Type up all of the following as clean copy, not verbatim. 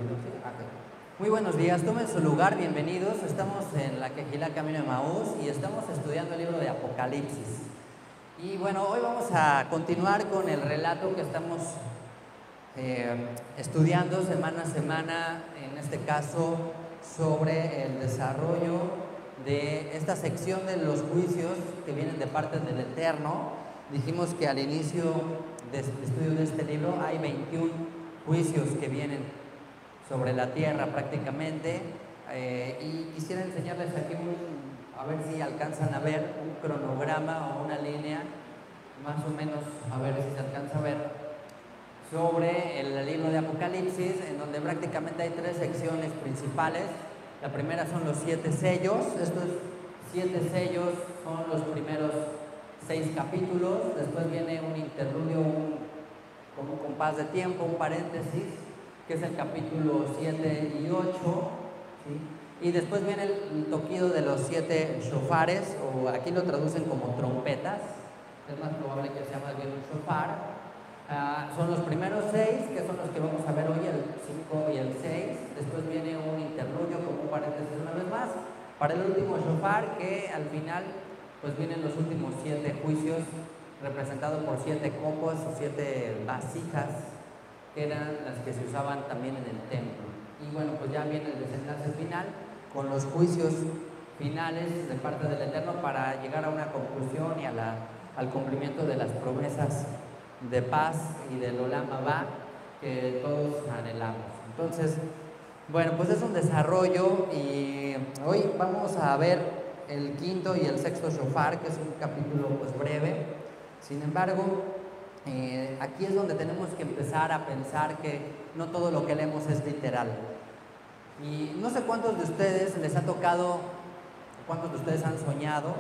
¿Sí? Ok. Muy buenos días, tomen su lugar, bienvenidos. Estamos en la Quejilá Camino de Emaús y estamos estudiando el libro de Apocalipsis. Y bueno, hoy vamos a continuar con el relato que estamos estudiando semana a semana, en este caso sobre el desarrollo de esta sección de los juicios que vienen de parte del Eterno. Dijimos que al inicio del estudio de este libro hay 21 juicios que vienen sobre la tierra prácticamente, y quisiera enseñarles aquí a ver si alcanzan a ver un cronograma o una línea, más o menos, a ver si se alcanza a ver, sobre el libro de Apocalipsis, en donde prácticamente hay 3 secciones principales. La primera son los 7 sellos. Estos 7 sellos son los primeros 6 capítulos. Después viene un interludio, como un compás de tiempo, un paréntesis, que es el capítulo 7 y 8, ¿sí? Y después viene el toquido de los 7 shofares, o aquí lo traducen como trompetas. Es más probable que sea más bien un shofar. Son los primeros 6, que son los que vamos a ver hoy, el 5 y el 6. Después viene un interludio como un paréntesis una vez más para el último shofar, que al final pues vienen los últimos 7 juicios, representados por 7 copos o 7 vasijas, que eran las que se usaban también en el templo. Y bueno, pues ya viene el desenlace final con los juicios finales de parte del Eterno para llegar a una conclusión y al cumplimiento de las promesas de paz y del Olam Abba que todos anhelamos. Entonces, bueno, pues es un desarrollo, y hoy vamos a ver el 5º y el 6º shofar, que es un capítulo pues breve. Sin embargo, aquí es donde tenemos que empezar a pensar que no todo lo que leemos es literal. Y no sé cuántos de ustedes les ha tocado, cuántos de ustedes han soñado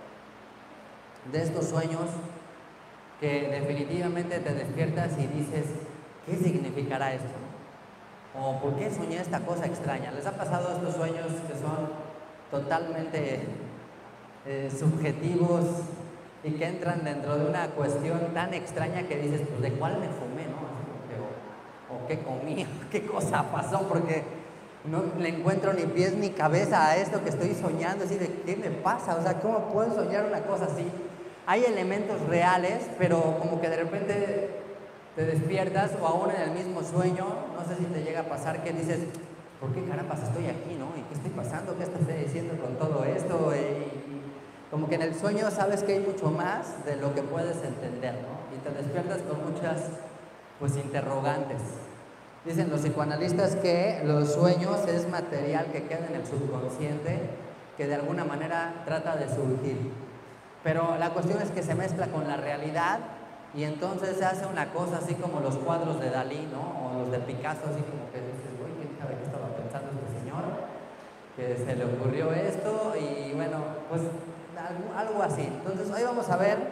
de estos sueños que definitivamente te despiertas y dices, ¿qué significará esto? ¿O por qué soñé esta cosa extraña? ¿Les ha pasado estos sueños que son totalmente subjetivos y que entran dentro de una cuestión tan extraña que dices, pues, ¿de cuál me fumé, no? ¿O qué comí? ¿Qué cosa pasó? Porque no le encuentro ni pies ni cabeza a esto que estoy soñando. Así de, ¿qué me pasa? O sea, ¿cómo puedo soñar una cosa así? Hay elementos reales, pero como que de repente te despiertas, o aún en el mismo sueño, no sé si te llega a pasar, que dices, ¿por qué carambas estoy aquí, no? ¿Y qué estoy pasando? ¿Qué estoy diciendo con todo esto? Y como que en el sueño sabes que hay mucho más de lo que puedes entender, ¿no? Y te despiertas con muchas, pues, interrogantes. Dicen los psicoanalistas que los sueños es material que queda en el subconsciente, que de alguna manera trata de surgir. Pero la cuestión es que se mezcla con la realidad, y entonces se hace una cosa así como los cuadros de Dalí, ¿no? O los de Picasso, así como que dices, uy, ¿quién sabe qué estaba pensando este señor? Que se le ocurrió esto, y bueno, pues algo así. Entonces hoy vamos a ver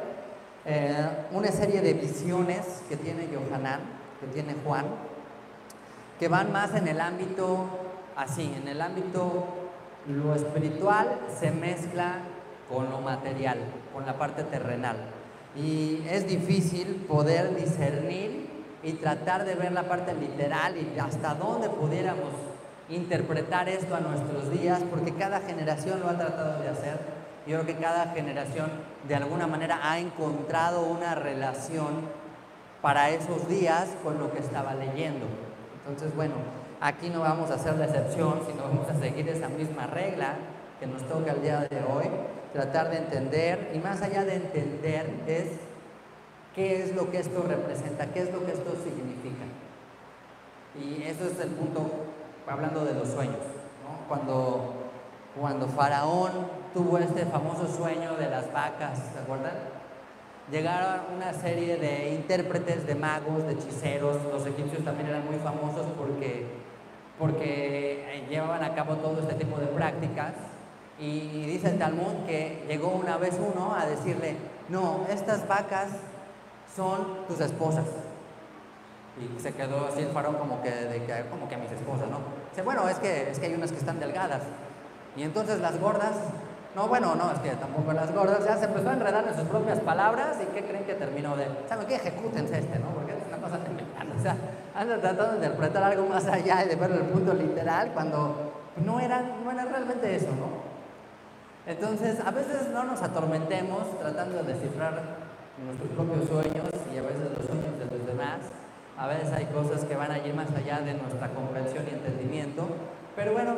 una serie de visiones que tiene Yohanan, que tiene Juan, que van más en el ámbito así, en el ámbito lo espiritual se mezcla con lo material, con la parte terrenal, y es difícil poder discernir y tratar de ver la parte literal y hasta dónde pudiéramos interpretar esto a nuestros días, porque cada generación lo ha tratado de hacer. Yo creo que cada generación de alguna manera ha encontrado una relación para esos días con lo que estaba leyendo. Entonces, bueno, aquí no vamos a hacer la excepción, sino vamos a seguir esa misma regla que nos toca el día de hoy, tratar de entender, y más allá de entender es qué es lo que esto representa, qué es lo que esto significa. Y eso es el punto, hablando de los sueños, ¿no? Cuando Faraón tuvo este famoso sueño de las vacas, ¿se acuerdan? Llegaron una serie de intérpretes, de magos, de hechiceros. Los egipcios también eran muy famosos porque llevaban a cabo todo este tipo de prácticas. Y dice el Talmud que llegó una vez uno a decirle, no, estas vacas son tus esposas. Y se quedó así el faraón como que a mis esposas, ¿no? Dice, bueno, es que hay unas que están delgadas. Y entonces las gordas, no, bueno, no, es que tampoco las gordas. Ya se empezó a enredar en sus propias palabras, y ¿qué creen que terminó de? ¿Saben qué? Ejecútense ¿no? Porque es una cosa tremenda. O sea, anda tratando de interpretar algo más allá y de verlo en el punto literal, cuando no era realmente eso, ¿no? Entonces, a veces no nos atormentemos tratando de descifrar nuestros propios sueños y a veces los sueños de los demás. A veces hay cosas que van a ir más allá de nuestra comprensión y entendimiento, pero bueno,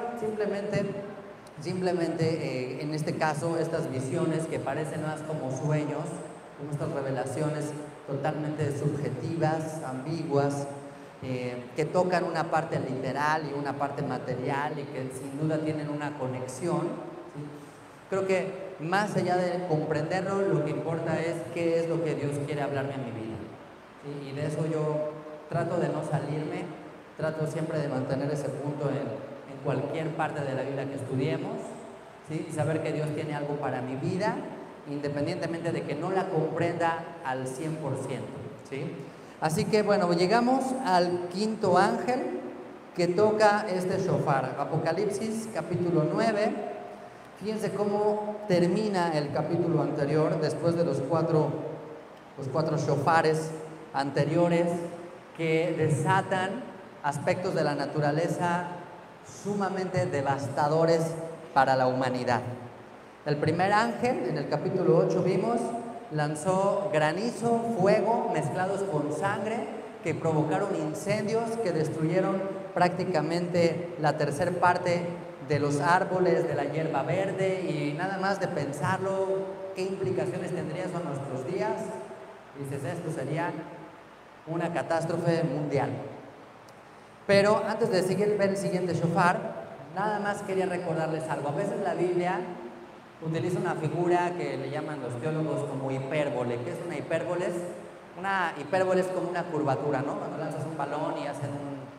simplemente en este caso, estas visiones que parecen más como sueños, como estas revelaciones totalmente subjetivas, ambiguas, que tocan una parte literal y una parte material y que sin duda tienen una conexión, ¿sí? Creo que más allá de comprenderlo, lo que importa es qué es lo que Dios quiere hablarme en mi vida, ¿sí? Y de eso yo trato de no salirme, trato siempre de mantener ese punto en cualquier parte de la Biblia que estudiemos, ¿sí? Y saber que Dios tiene algo para mi vida, independientemente de que no la comprenda al 100%, ¿sí? Así que bueno, llegamos al quinto ángel que toca este shofar. Apocalipsis capítulo 9. Fíjense cómo termina el capítulo anterior después de los cuatro shofares anteriores que desatan aspectos de la naturaleza sumamente devastadores para la humanidad. El primer ángel, en el capítulo 8 vimos, lanzó granizo, fuego mezclados con sangre que provocaron incendios que destruyeron prácticamente la tercera parte de los árboles, de la hierba verde, y nada más de pensarlo, qué implicaciones tendría eso en nuestros días. Dices, esto sería una catástrofe mundial. Pero antes de seguir ver el siguiente shofar, nada más quería recordarles algo. A veces la Biblia utiliza una figura que le llaman los teólogos como hipérbole. ¿Qué es una hipérbole? Una hipérbole es como una curvatura, ¿no? Cuando lanzas un balón y hacen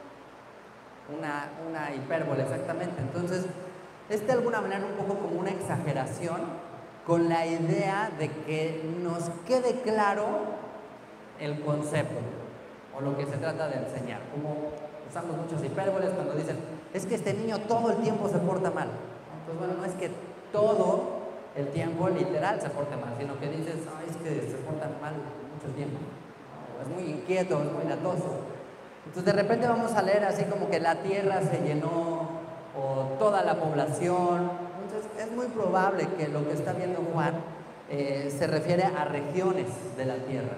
una hipérbole, exactamente. Entonces, es de alguna manera un poco como una exageración con la idea de que nos quede claro el concepto o lo que se trata de enseñar. Como usamos muchos hipérboles cuando dicen, es que este niño todo el tiempo se porta mal. Entonces, bueno, no es que todo el tiempo literal se porte mal, sino que dices, es que se porta mal mucho tiempo, ¿no? Es muy inquieto, es muy latoso. Entonces de repente vamos a leer así como que la tierra se llenó o toda la población. Entonces es muy probable que lo que está viendo Juan se refiere a regiones de la tierra.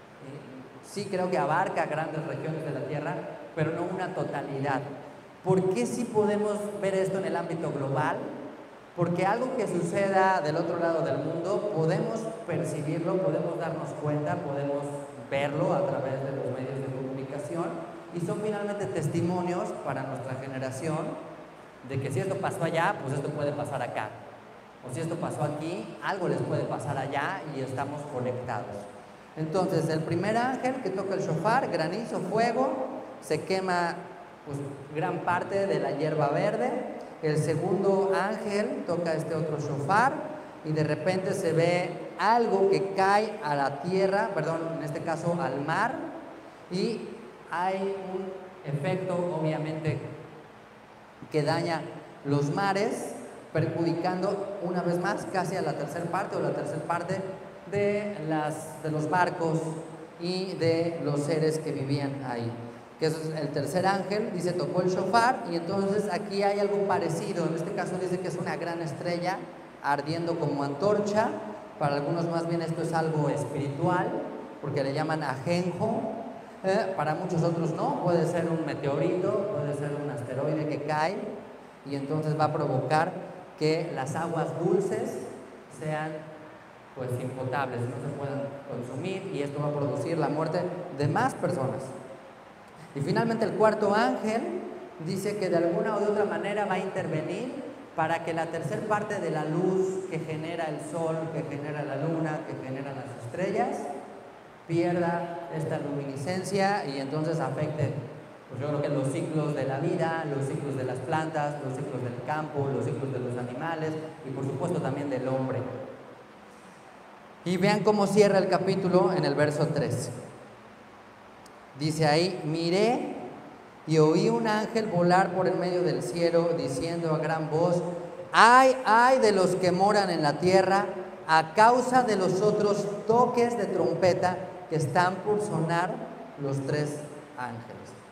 Sí creo que abarca grandes regiones de la tierra, pero no una totalidad. ¿Por qué sí podemos ver esto en el ámbito global? Porque algo que suceda del otro lado del mundo, podemos percibirlo, podemos darnos cuenta, podemos verlo a través de los medios de comunicación, y son finalmente testimonios para nuestra generación de que si esto pasó allá, pues esto puede pasar acá. O si esto pasó aquí, algo les puede pasar allá y estamos conectados. Entonces, el primer ángel que toca el shofar, granizo, fuego, se quema pues, gran parte de la hierba verde. El segundo ángel toca este otro shofar y de repente se ve algo que cae a la tierra, perdón, en este caso al mar, y hay un efecto obviamente que daña los mares, perjudicando una vez más casi a la tercera parte de los barcos y de los seres que vivían ahí. Que eso es el tercer ángel, dice tocó el shofar, y entonces aquí hay algo parecido. En este caso dice que es una gran estrella ardiendo como antorcha. Para algunos más bien esto es algo espiritual, porque le llaman ajenjo. Para muchos otros no, puede ser un meteorito, puede ser un asteroide que cae y entonces va a provocar que las aguas dulces sean pues impotables, no se puedan consumir, y esto va a producir la muerte de más personas. Y finalmente el cuarto ángel dice que de alguna o de otra manera va a intervenir para que la tercera parte de la luz que genera el sol, que genera la luna, que genera las estrellas, pierda esta luminiscencia y entonces afecte, pues yo creo que los ciclos de la vida, los ciclos de las plantas, los ciclos del campo, los ciclos de los animales y por supuesto también del hombre. Y vean cómo cierra el capítulo en el verso 3. Dice ahí, miré y oí un ángel volar por el medio del cielo diciendo a gran voz, ay de los que moran en la tierra a causa de los otros toques de trompeta que están por sonar los tres ángeles.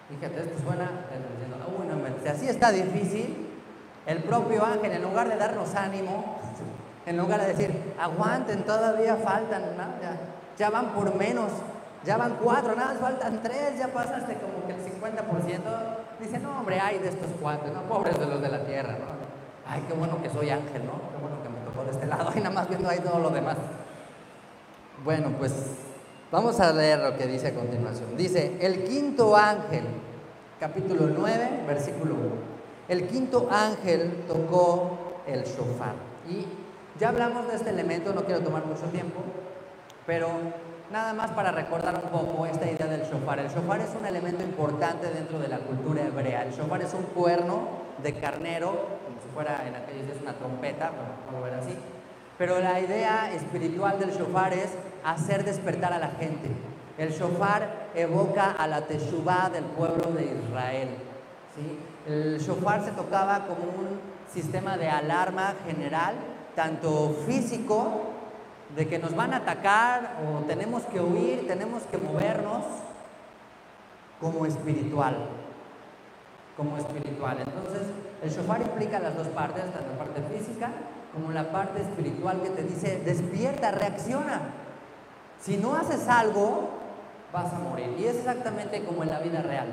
Fíjate, esto suena diciendo, uy, no, si así está difícil, el propio ángel, en lugar de darnos ánimo, en lugar de decir, aguanten, todavía faltan, ¿no? Ya van por menos, ya van 4, nada más faltan 3, ya pasaste como que el 50%. Dice, no, hombre, ay de estos 4, no, pobres de los de la tierra, ¿no? Ay, qué bueno que soy ángel, ¿no? Qué bueno que me tocó de este lado, y nada más viendo ahí todo lo demás. Bueno, pues vamos a leer lo que dice a continuación. Dice, el quinto ángel, capítulo 9, versículo 1. El quinto ángel tocó el shofar. Y ya hablamos de este elemento, no quiero tomar mucho tiempo, pero nada más para recordar un poco esta idea del shofar. El shofar es un elemento importante dentro de la cultura hebrea. El shofar es un cuerno de carnero, como si fuera en aquellos días una trompeta, vamos a ver así. Pero la idea espiritual del shofar es hacer despertar a la gente. El shofar evoca a la teshuvá del pueblo de Israel, ¿sí? El shofar se tocaba como un sistema de alarma general, tanto físico, de que nos van a atacar o tenemos que huir, tenemos que movernos, como espiritual. Entonces, el shofar implica las dos partes, tanto la parte física como la parte espiritual, que te dice, despierta, reacciona. Si no haces algo, vas a morir. Y es exactamente como en la vida real.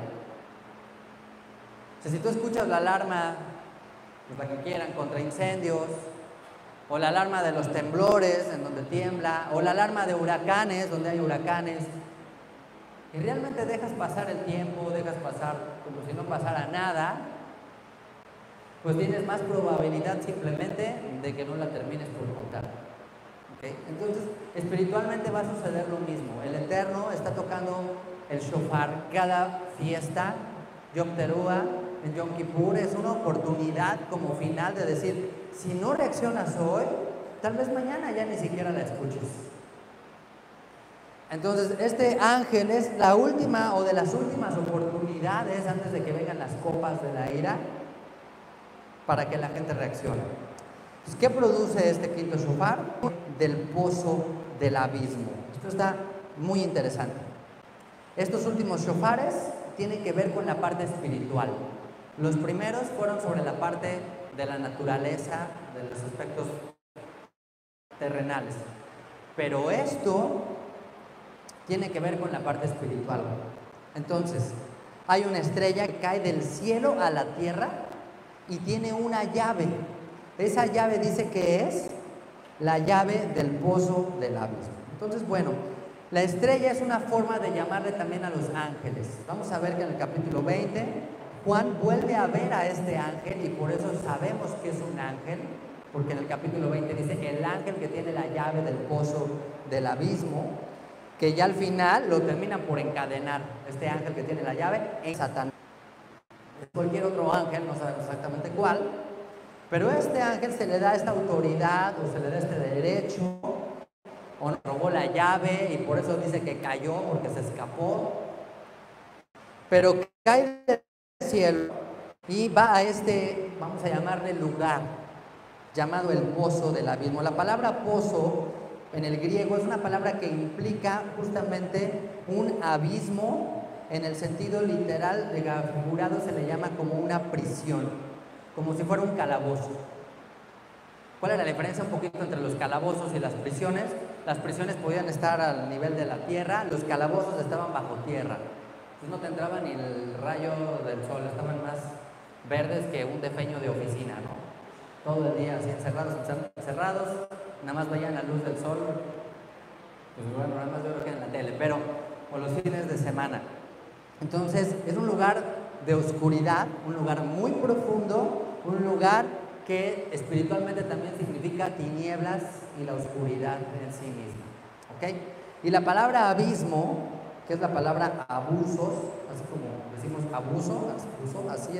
O sea, si tú escuchas la alarma, pues la que quieran, contra incendios, o la alarma de los temblores, en donde tiembla, o la alarma de huracanes, donde hay huracanes, y realmente dejas pasar el tiempo, dejas pasar como si no pasara nada, pues tienes más probabilidad simplemente de que no la termines por contar. ¿Okay? Entonces, espiritualmente va a suceder lo mismo. El Eterno está tocando el shofar cada fiesta. Yom Teruah, en Yom Kippur, es una oportunidad como final de decir, si no reaccionas hoy, tal vez mañana ya ni siquiera la escuches. Entonces, este ángel es la última o de las últimas oportunidades antes de que vengan las copas de la ira para que la gente reaccione. Pues, ¿qué produce este quinto shofar? Del pozo del abismo. Esto está muy interesante. Estos últimos shofares tienen que ver con la parte espiritual. Los primeros fueron sobre la parte de la naturaleza, de los aspectos terrenales. Pero esto tiene que ver con la parte espiritual. Entonces, hay una estrella que cae del cielo a la tierra y tiene una llave. Esa llave dice que es la llave del pozo del abismo. Entonces, bueno, la estrella es una forma de llamarle también a los ángeles. Vamos a ver que en el capítulo 20, Juan vuelve a ver a este ángel y por eso sabemos que es un ángel, porque en el capítulo 20 dice el ángel que tiene la llave del pozo del abismo, que ya al final lo terminan por encadenar, este ángel que tiene la llave, en Satanás. Cualquier otro ángel, no sabemos exactamente cuál, pero a este ángel se le da esta autoridad o se le da este derecho, o nos robó la llave y por eso dice que cayó porque se escapó, pero cae del cielo y va a este, vamos a llamarle lugar, llamado el pozo del abismo. La palabra pozo en el griego es una palabra que implica justamente un abismo. En el sentido literal, figurado, se le llama como una prisión, como si fuera un calabozo. ¿Cuál era la diferencia un poquito entre los calabozos y las prisiones? Las prisiones podían estar al nivel de la tierra, los calabozos estaban bajo tierra. Entonces no te entraba ni el rayo del sol, estaban más verdes que un defeño de oficina, ¿no? Todo el día así encerrados, nada más veían la luz del sol, pues bueno, nada más yo creo que en la tele, pero o los fines de semana. Entonces es un lugar de oscuridad, un lugar muy profundo, un lugar que espiritualmente también significa tinieblas y la oscuridad en sí misma. ¿Okay? Y la palabra abismo, que es la palabra abusos, así como decimos abuso, así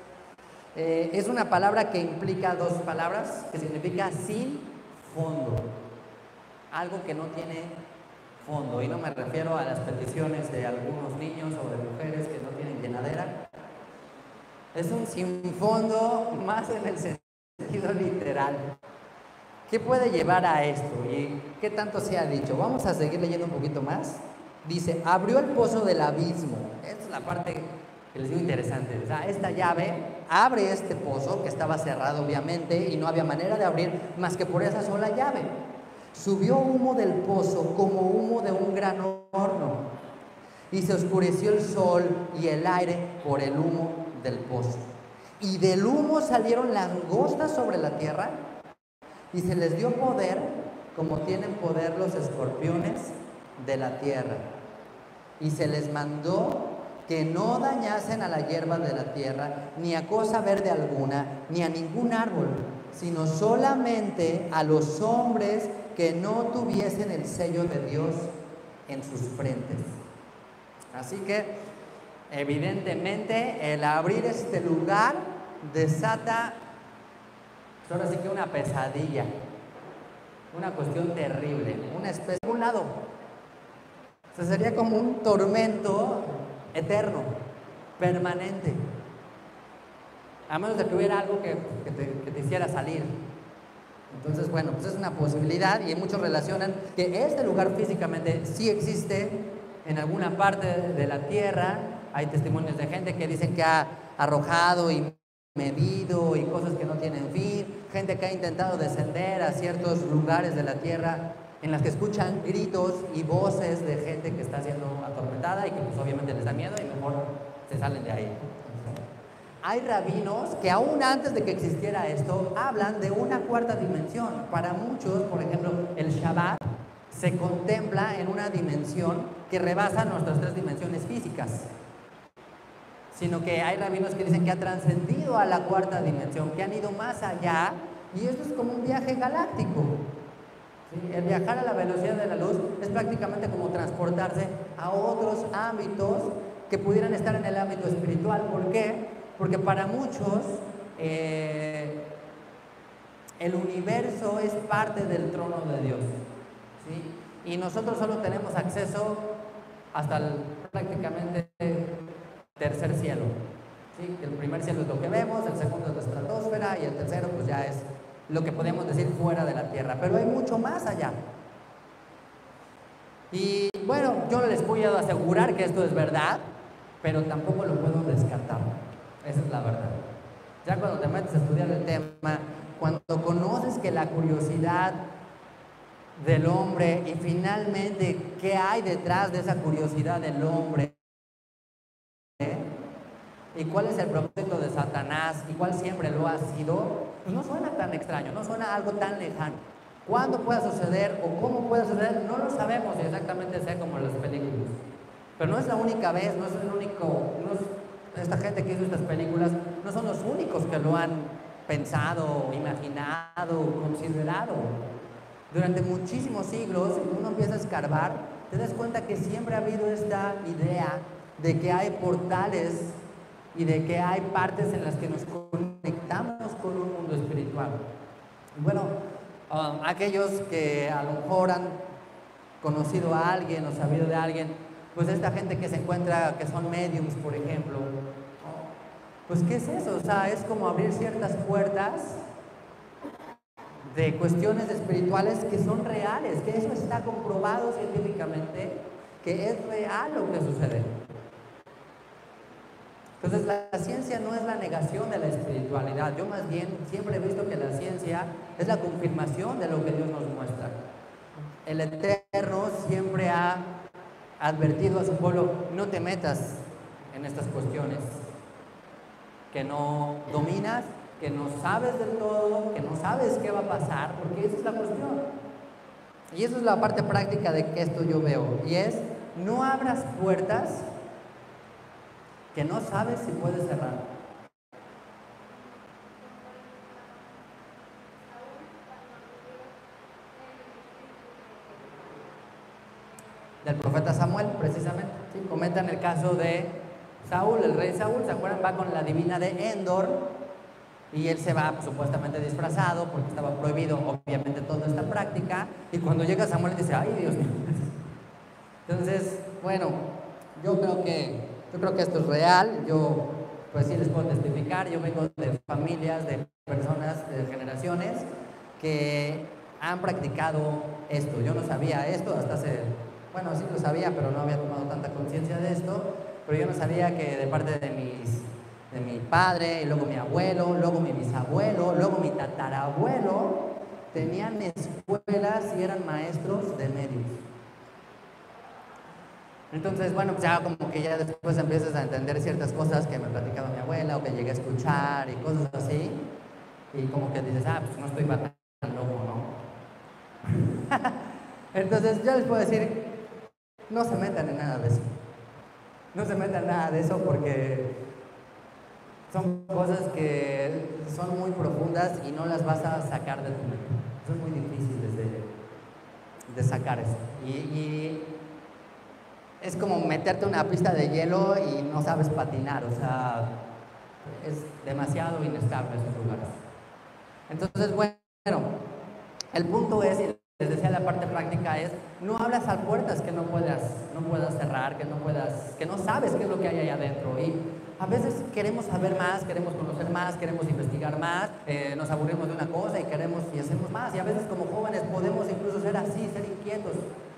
es una palabra que implica dos palabras, que significa sin fondo, algo que no tiene fondo, y no me refiero a las peticiones de algunos niños o de mujeres que no tienen llenadera. Es un sin fondo más en el sentido literal. ¿Qué puede llevar a esto? ¿Y qué tanto se ha dicho? Vamos a seguir leyendo un poquito más. Dice, abrió el pozo del abismo. Esta es la parte que les digo interesante. O sea, esta llave abre este pozo que estaba cerrado obviamente y no había manera de abrir más que por esa sola llave. Subió humo del pozo como humo de un gran horno y se oscureció el sol y el aire por el humo del pozo. Y del humo salieron langostas sobre la tierra y se les dio poder como tienen poder los escorpiones de la tierra. Y se les mandó que no dañasen a la hierba de la tierra, ni a cosa verde alguna, ni a ningún árbol, sino solamente a los hombres que no tuviesen el sello de Dios en sus frentes. Así que, evidentemente, el abrir este lugar desata, ahora sí que una pesadilla, una cuestión terrible, una especie de un lado. O sea, sería como un tormento eterno, permanente. A menos de que hubiera algo que te hiciera salir. Entonces, bueno, pues es una posibilidad y muchos relacionan que este lugar físicamente sí existe en alguna parte de la tierra. Hay testimonios de gente que dicen que ha arrojado y medido y cosas que no tienen fin, gente que ha intentado descender a ciertos lugares de la tierra en las que escuchan gritos y voces de gente que está siendo atormentada y que pues obviamente les da miedo y mejor se salen de ahí. Hay rabinos que aún antes de que existiera esto hablan de una cuarta dimensión. Para muchos, por ejemplo, el Shabbat se contempla en una dimensión que rebasa nuestras tres dimensiones físicas, sino que hay rabinos que dicen que ha trascendido a la cuarta dimensión, que han ido más allá, y esto es como un viaje galáctico. ¿Sí? El viajar a la velocidad de la luz es prácticamente como transportarse a otros ámbitos que pudieran estar en el ámbito espiritual. ¿Por qué? Porque para muchos el universo es parte del trono de Dios, ¿sí? Y nosotros solo tenemos acceso hasta el prácticamente tercer cielo, ¿sí? El primer cielo es lo que vemos, el segundo es la estratosfera y el tercero pues ya es lo que podemos decir fuera de la tierra, pero hay mucho más allá. Y bueno, yo no les puedo asegurar que esto es verdad, pero tampoco lo puedo descartar. Esa es la verdad. Ya cuando te metes a estudiar el tema, cuando conoces que la curiosidad del hombre y finalmente qué hay detrás de esa curiosidad del hombre, y cuál es el propósito de Satanás y cuál siempre lo ha sido, pues no suena tan extraño, no suena algo tan lejano. ¿Cuándo pueda suceder o cómo pueda suceder? No lo sabemos y exactamente sea como en las películas. Pero no es la única vez, no es el único, esta gente que hizo estas películas no son los únicos que lo han pensado, imaginado, considerado. Durante muchísimos siglos, si uno empieza a escarbar, te das cuenta que siempre ha habido esta idea de que hay portales y de que hay partes en las que nos conectamos con un mundo espiritual. Bueno, aquellos que a lo mejor han conocido a alguien o sabido de alguien, pues esta gente que se encuentra, que son mediums, por ejemplo, pues ¿qué es eso? O sea, es como abrir ciertas puertas de cuestiones espirituales que son reales, que eso está comprobado científicamente, que es real lo que sucede. Entonces la ciencia no es la negación de la espiritualidad, yo más bien siempre he visto que la ciencia es la confirmación de lo que Dios nos muestra. El Eterno siempre ha advertido a su pueblo, no te metas en estas cuestiones que no dominas, que no sabes del todo, que no sabes qué va a pasar, porque esa es la cuestión. Y eso es la parte práctica de que esto yo veo, y es, no abras puertas que no sabes si puedes cerrar. Del profeta Samuel, precisamente, ¿sí? Comentan el caso de Saúl, el rey Saúl, ¿se acuerdan? Va con la divina de Endor y él se va pues, supuestamente disfrazado porque estaba prohibido obviamente toda esta práctica, y cuando llega Samuel dice, ay Dios mío. Entonces, bueno, yo creo que esto es real. Yo pues sí les puedo testificar, yo vengo de familias, de personas, de generaciones que han practicado esto. Yo no sabía esto hasta hace, bueno sí lo sabía, pero no había tomado tanta conciencia de esto, pero yo no sabía que de parte de mi padre, y luego mi abuelo, luego mi bisabuelo, luego mi tatarabuelo, tenían escuelas y eran maestros de medios. Entonces, bueno, pues ya como que ya después empiezas a entender ciertas cosas que me platicaba mi abuela o que llegué a escuchar y cosas así, y como que dices, pues no estoy tan loco, ¿no? Entonces yo les puedo decir, no se metan en nada de eso. No se metan en nada de eso porque son cosas que son muy profundas y no las vas a sacar de tu mente. Eso es muy difícil de sacar eso. Y es como meterte en una pista de hielo y no sabes patinar, o sea, es demasiado inestable esos lugares. Entonces, bueno, el punto es, y les decía, la parte práctica es, no hablas a puertas que no puedas cerrar, que no sabes qué es lo que hay allá adentro. Y a veces queremos saber más, queremos conocer más, queremos investigar más, nos aburrimos de una cosa y queremos y hacemos más. Y a veces como jóvenes podemos incluso ser así, ser inquietos.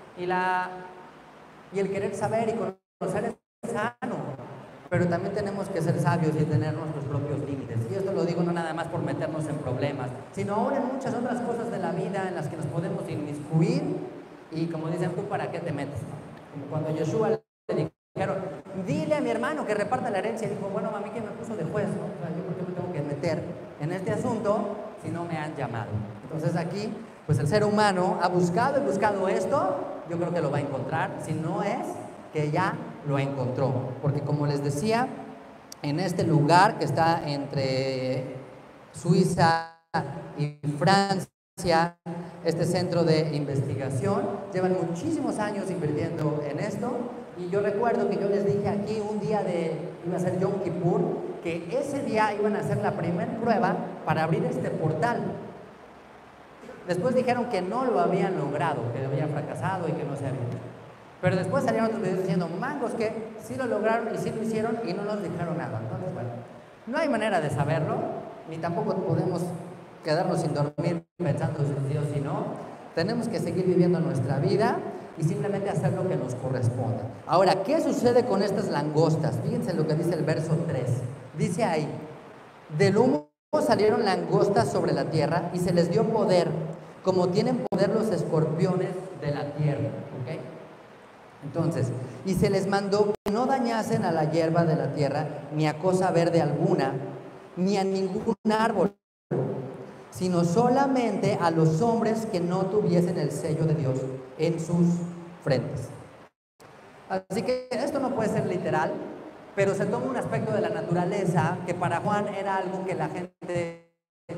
Y el querer saber y conocer es sano, pero también tenemos que ser sabios y tener nuestros propios límites. Y esto lo digo no nada más por meternos en problemas, sino aún en muchas otras cosas de la vida en las que nos podemos inmiscuir y como dicen, ¿tú para qué te metes? Como cuando Yoshua le dijeron, dile a mi hermano que reparta la herencia, y dijo, bueno, mami, ¿quién me puso de juez? ¿No? O sea, yo por qué me tengo que meter en este asunto si no me han llamado. Entonces aquí, pues el ser humano ha buscado y buscado esto. Yo creo que lo va a encontrar, si no es que ya lo encontró, porque como les decía, en este lugar que está entre Suiza y Francia, este centro de investigación, llevan muchísimos años invirtiendo en esto, y yo recuerdo que yo les dije aquí un día iba a ser Yom Kippur, que ese día iban a hacer la primera prueba para abrir este portal. Después dijeron que no lo habían logrado, que habían fracasado y que no se había hecho. Pero después salieron otros videos diciendo, mangos, que sí lo lograron y sí lo hicieron y no nos dijeron nada. Entonces, bueno, no hay manera de saberlo, ni tampoco podemos quedarnos sin dormir pensando si sí o si no. Tenemos que seguir viviendo nuestra vida y simplemente hacer lo que nos corresponda. Ahora, ¿qué sucede con estas langostas? Fíjense lo que dice el verso 3. Dice ahí, del humo salieron langostas sobre la tierra y se les dio poder, como tienen poder los escorpiones de la tierra. ¿Okay? Entonces, y se les mandó que no dañasen a la hierba de la tierra, ni a cosa verde alguna, ni a ningún árbol, sino solamente a los hombres que no tuviesen el sello de Dios en sus frentes. Así que esto no puede ser literal, pero se toma un aspecto de la naturaleza que para Juan era algo que la gente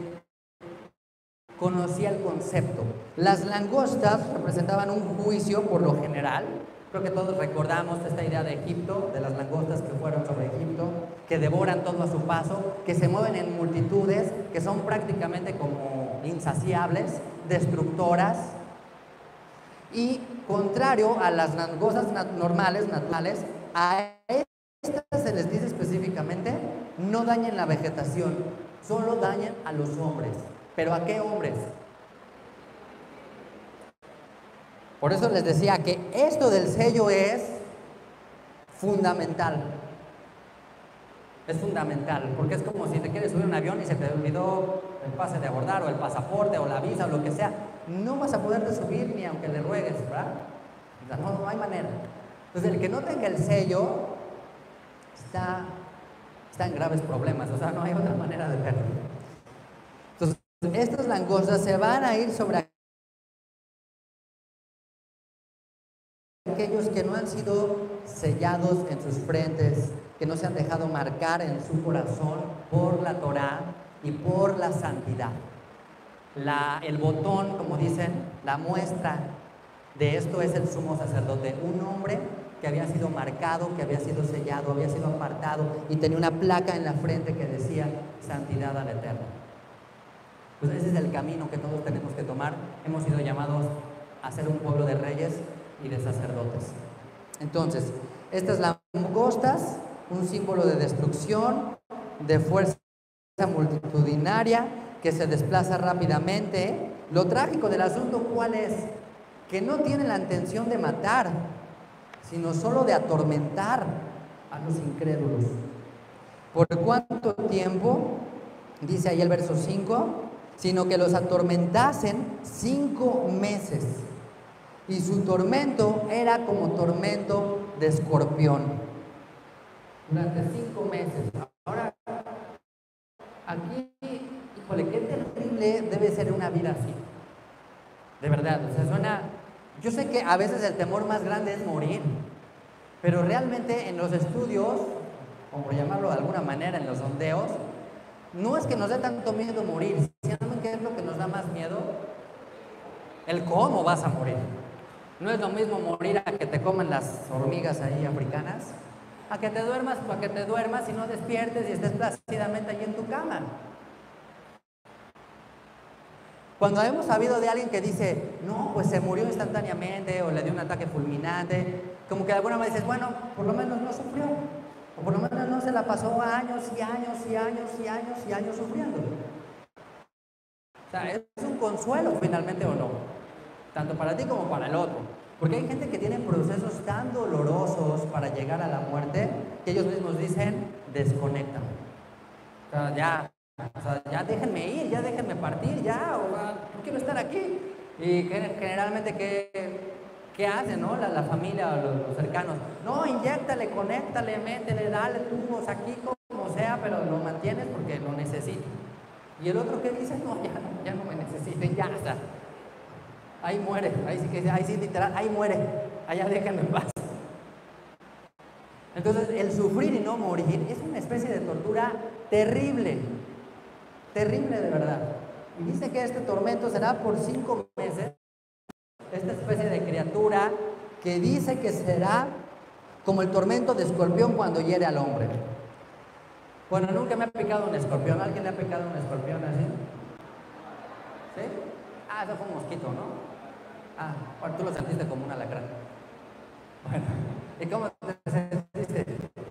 conocía el concepto. Las langostas representaban un juicio por lo general. Creo que todos recordamos esta idea de Egipto, de las langostas que fueron sobre Egipto, que devoran todo a su paso, que se mueven en multitudes, que son prácticamente como insaciables, destructoras. Y contrario a las langostas normales, naturales, a estas se les dice específicamente, no dañen la vegetación, solo dañen a los hombres. ¿Pero a qué hombres? Por eso les decía que esto del sello es fundamental. Es fundamental, porque es como si te quieres subir a un avión y se te olvidó el pase de abordar o el pasaporte o la visa o lo que sea. No vas a poderte subir ni aunque le ruegues, ¿verdad? O sea, no hay manera. Entonces el que no tenga el sello está en graves problemas, o sea, no hay otra manera de verlo. Entonces, estas langostas se van a ir sobre aquellos que no han sido sellados en sus frentes, que no se han dejado marcar en su corazón por la Torá y por la santidad. El botón, como dicen, la muestra de esto es el sumo sacerdote, un hombre que había sido marcado, que había sido sellado, había sido apartado y tenía una placa en la frente que decía santidad al Eterno. Pues ese es el camino que todos tenemos que tomar. Hemos sido llamados a ser un pueblo de reyes y de sacerdotes. Entonces, estas langostas, un símbolo de destrucción, de fuerza multitudinaria que se desplaza rápidamente. Lo trágico del asunto, ¿cuál es? Que no tienen la intención de matar, sino solo de atormentar a los incrédulos. ¿Por cuánto tiempo? Dice ahí el verso 5, sino que los atormentasen 5 meses. Y su tormento era como tormento de escorpión. Durante 5 meses. Ahora, aquí, híjole, qué terrible debe ser una vida así. De verdad, o sea, suena... Yo sé que a veces el temor más grande es morir, pero realmente en los estudios, como por llamarlo de alguna manera, en los sondeos, no es que nos dé tanto miedo morir, sino que es lo que nos da más miedo, el cómo vas a morir. No es lo mismo morir a que te coman las hormigas ahí africanas, a que te duermas y no despiertes y estés plácidamente allí en tu cama. Cuando hemos sabido de alguien que dice, no, pues se murió instantáneamente o le dio un ataque fulminante, como que de alguna manera dices, bueno, por lo menos no sufrió, o por lo menos no se la pasó años y años y años y años y años sufriendo. O sea, es un consuelo finalmente o no, tanto para ti como para el otro, porque hay gente que tiene procesos tan dolorosos para llegar a la muerte que ellos mismos dicen, desconectan. O sea, ya déjenme ir, ya déjenme partir, ya, no quiero estar aquí. Y generalmente, ¿qué hacen, no? La familia o los cercanos, no, inyéctale, conéctale, métele, dale tubos aquí como sea, pero lo mantienes porque lo necesito. Y el otro que dice, no, ya no me necesiten, ya está. Ahí muere, ahí sí literal, ahí muere, allá déjenme en paz. Entonces, el sufrir y no morir es una especie de tortura terrible. Terrible de verdad. Y dice que este tormento será por 5 meses. Esta especie de criatura que dice que será como el tormento de escorpión cuando hiere al hombre. Bueno, nunca me ha picado un escorpión. ¿Alguien le ha picado un escorpión así? ¿Sí? Ah, eso fue un mosquito, ¿no? Ah, bueno, tú lo sentiste como un alacrán. Bueno, ¿y cómo te sentiste?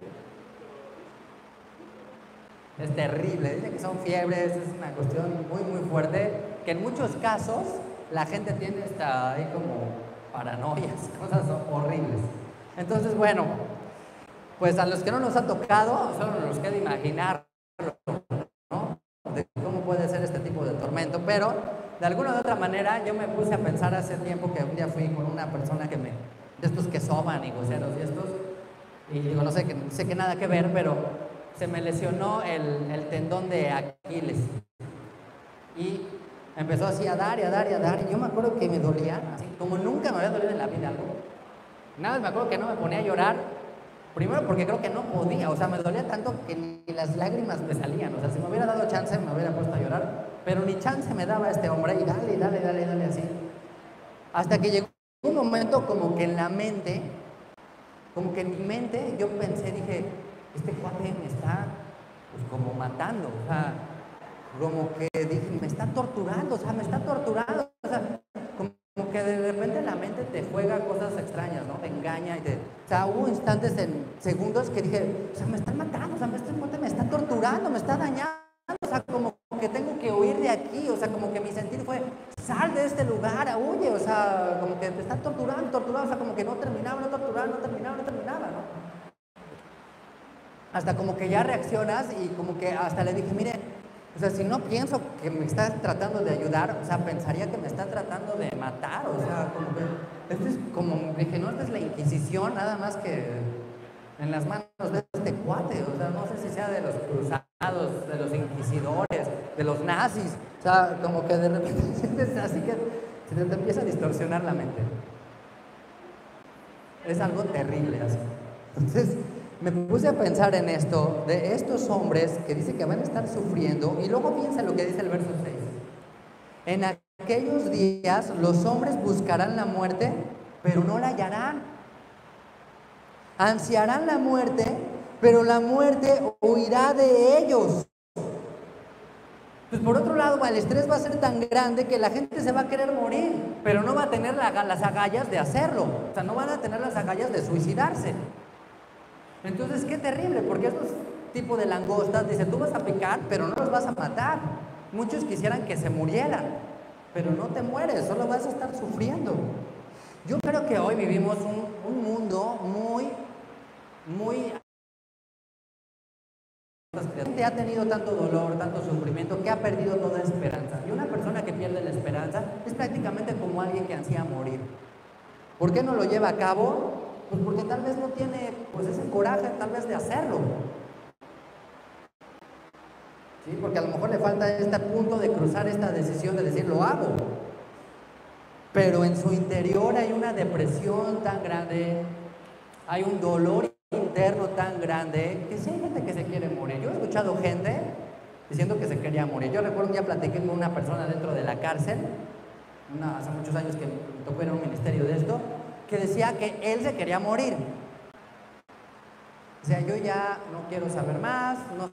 Es terrible, dicen que son fiebres, es una cuestión muy muy fuerte, que en muchos casos la gente tiene hasta ahí como paranoias, cosas horribles. Entonces, bueno, pues a los que no nos ha tocado, solo nos queda imaginar, ¿no? De cómo puede ser este tipo de tormento, pero de alguna u otra manera yo me puse a pensar hace tiempo que un día fui con una persona de estos que soban y goceros y estos, y digo, no sé que nada que ver, pero se me lesionó el tendón de Aquiles y empezó así a dar y a dar y a dar, y yo me acuerdo que me dolía, así como nunca me había dolido en la vida algo. Nada más me acuerdo que no me ponía a llorar, primero porque creo que no podía, o sea, me dolía tanto que ni las lágrimas me salían, o sea, si me hubiera dado chance me hubiera puesto a llorar, pero ni chance me daba este hombre, y dale así, hasta que llegó un momento como que en la mente, como que en mi mente yo pensé, dije, este cuate me está pues como matando, o sea, como que dije, me está torturando, o sea, como que de repente la mente te juega cosas extrañas, ¿no? Te engaña o sea, hubo instantes en segundos que dije, o sea, me están matando, o sea, este cuate me está torturando, me está dañando, o sea, como que tengo que huir de aquí, o sea, como que mi sentir fue, sal de este lugar, huye, o sea, como que te están torturando, o sea, como que no terminaba, ¿no? Hasta como que ya reaccionas y como que hasta le dije, mire, o sea, si no pienso que me está tratando de ayudar, o sea, pensaría que me está tratando de matar, o sea, como que, esto es como, dije, no, esta es la Inquisición, nada más que en las manos de este cuate, o sea, no sé si sea de los cruzados, de los inquisidores, de los nazis, o sea, como que de repente sientes así que se te empieza a distorsionar la mente. Es algo terrible así. Entonces, me puse a pensar en esto, de estos hombres que dicen que van a estar sufriendo, y luego piensa lo que dice el verso 6. En aquellos días los hombres buscarán la muerte, pero no la hallarán. Ansiarán la muerte, pero la muerte huirá de ellos. Pues por otro lado, el estrés va a ser tan grande que la gente se va a querer morir, pero no va a tener las agallas de hacerlo. O sea, no van a tener las agallas de suicidarse. Entonces, qué terrible, porque estos tipos de langostas, dice, tú vas a picar, pero no los vas a matar. Muchos quisieran que se murieran, pero no te mueres, solo vas a estar sufriendo. Yo creo que hoy vivimos un mundo muy La gente ha tenido tanto dolor, tanto sufrimiento, que ha perdido toda esperanza. Y una persona que pierde la esperanza es prácticamente como alguien que ansía morir. ¿Por qué no lo lleva a cabo? Pues porque tal vez no tiene pues ese coraje tal vez de hacerlo. ¿Sí? Porque a lo mejor le falta este punto de cruzar esta decisión de decir lo hago. Pero en su interior hay una depresión tan grande, hay un dolor interno tan grande, que sí hay gente que se quiere morir. Yo he escuchado gente diciendo que se quería morir. Yo recuerdo un día platiqué con una persona dentro de la cárcel, hace muchos años que me tocó ir a un ministerio de esto, que decía que él se quería morir. O sea, yo ya no quiero saber más, no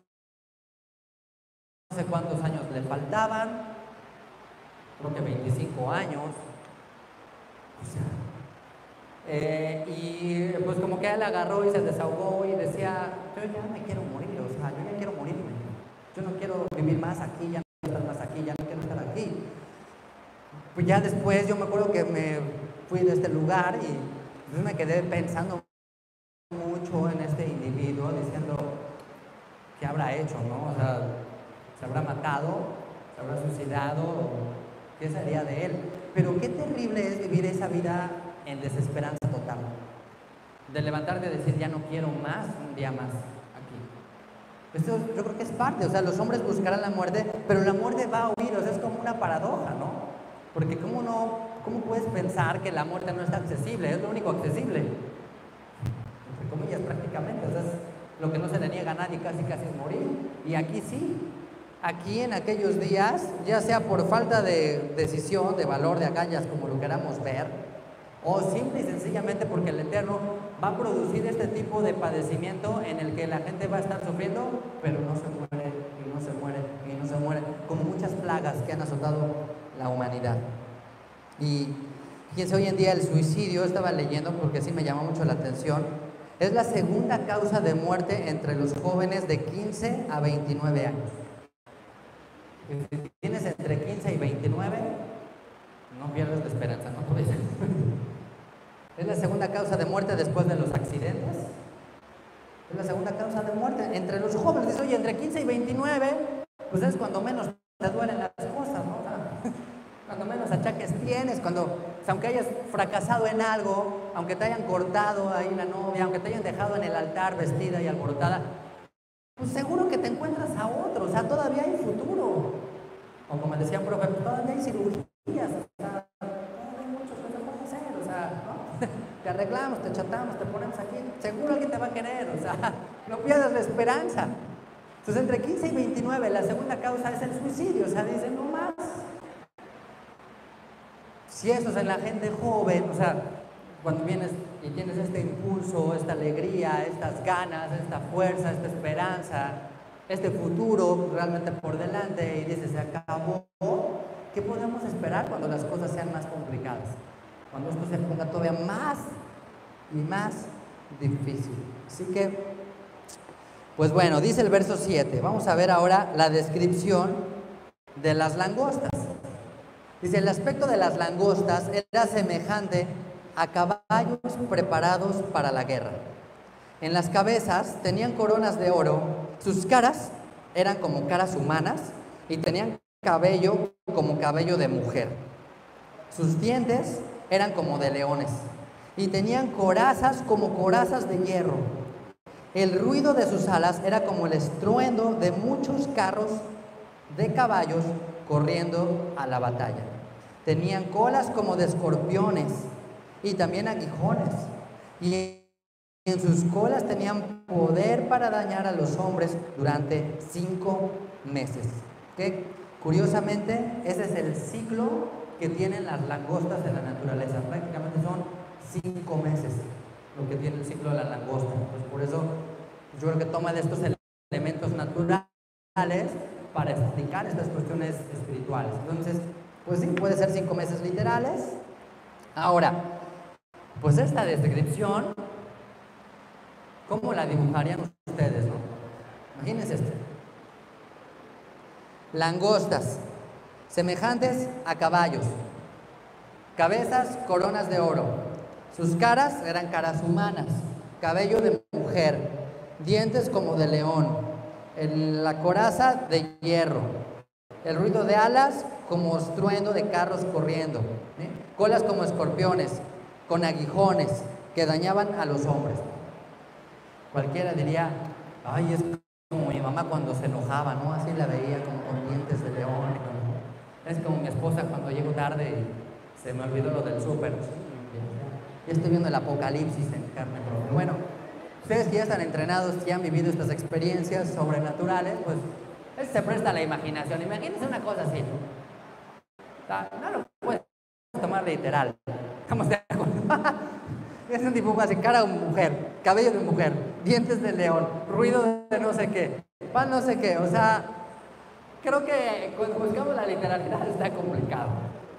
sé cuántos años le faltaban, creo que 25 años. O sea, y pues como que él agarró y se desahogó y decía, yo ya me quiero morir, o sea, yo ya quiero morirme. Yo no quiero vivir más aquí, ya no quiero estar más aquí, ya no quiero estar aquí. Pues ya después yo me acuerdo que me fui de este lugar y entonces me quedé pensando mucho en este individuo, diciendo, ¿qué habrá hecho, no? O sea, ¿se habrá matado? ¿Se habrá suicidado? ¿Qué sería de él? Pero qué terrible es vivir esa vida en desesperanza total. De levantarte y decir, ya no quiero más, un día más aquí. Esto yo creo que es parte, o sea, los hombres buscarán la muerte, pero la muerte va a huir, o sea, es como una paradoja, ¿no? Porque ¿cómo puedes pensar que la muerte no está accesible? Es lo único accesible. Entre comillas, prácticamente, o sea, es lo que no se le niega a nadie, casi es morir. Y aquí sí. Aquí en aquellos días, ya sea por falta de decisión, de valor, de agallas, como lo queramos ver, o simple y sencillamente porque el Eterno va a producir este tipo de padecimiento en el que la gente va a estar sufriendo, pero no se muere, y no se muere, y no se muere, como muchas plagas que han azotado la humanidad. Y fíjense, hoy en día el suicidio, estaba leyendo porque sí me llamó mucho la atención, es la segunda causa de muerte entre los jóvenes de 15 a 29 años. Si tienes entre 15 y 29, no pierdas la esperanza, ¿no? Es la segunda causa de muerte después de los accidentes. Es la segunda causa de muerte entre los jóvenes. Dice, oye, entre 15 y 29, pues es cuando menos te duelen las cosas, ¿no? O sea, cuando menos achaques tienes, cuando, aunque hayas fracasado en algo, aunque te hayan cortado ahí la novia, aunque te hayan dejado en el altar vestida y alborotada, pues seguro que te encuentras a otro, o sea, todavía hay futuro. O como decía un profe, pues todavía hay cirugías, o sea, todavía hay muchas cosas que puedes hacer, o sea, ¿no? Te arreglamos, te chatamos, te ponemos aquí, seguro alguien te va a querer, o sea, no pierdas la esperanza. Entonces, entre 15 y 29, la segunda causa es el suicidio, o sea, dicen, no más. Si eso es en la gente joven, o sea, cuando vienes y tienes este impulso, esta alegría, estas ganas, esta fuerza, esta esperanza, este futuro realmente por delante y dices, se acabó, ¿qué podemos esperar cuando las cosas sean más complicadas? Cuando esto se ponga todavía más y más difícil. Así que, pues bueno, dice el verso 7. Vamos a ver ahora la descripción de las langostas. Dice, el aspecto de las langostas era semejante a caballos preparados para la guerra. En las cabezas tenían coronas de oro, sus caras eran como caras humanas y tenían cabello como cabello de mujer. Sus dientes eran como de leones y tenían corazas como corazas de hierro. El ruido de sus alas era como el estruendo de muchos carros de caballos corriendo a la batalla. Tenían colas como de escorpiones y también aguijones, y en sus colas tenían poder para dañar a los hombres durante 5 meses. ¿Okay? Curiosamente, ese es el ciclo que tienen las langostas en la naturaleza. Prácticamente son 5 meses lo que tiene el ciclo de la langosta. Pues por eso yo creo que toma de estos elementos naturales para explicar estas cuestiones espirituales. Entonces, pues sí, puede ser 5 meses literales. Ahora, pues esta descripción, ¿cómo la dibujarían ustedes, no? Imagínense esto. Langostas, semejantes a caballos, cabezas, coronas de oro. Sus caras eran caras humanas, cabello de mujer, dientes como de león. la coraza de hierro, el ruido de alas como estruendo de carros corriendo, ¿sí? Colas como escorpiones, con aguijones que dañaban a los hombres. Cualquiera diría, ay, es como mi mamá cuando se enojaba, ¿no? Así la veía como con dientes de león. Es como mi esposa cuando llego tarde y se me olvidó lo del súper. Ya estoy viendo el apocalipsis en carne propia. Bueno, ustedes que ya están entrenados, que ya han vivido estas experiencias sobrenaturales, pues se presta a la imaginación. Imagínense una cosa así, ¿no? No lo puedes tomar literal. ¿Estamos de acuerdo? Es un dibujo así, cara de mujer, cabello de mujer, dientes de león, ruido de no sé qué, pan no sé qué. O sea, creo que cuando buscamos la literalidad está complicado.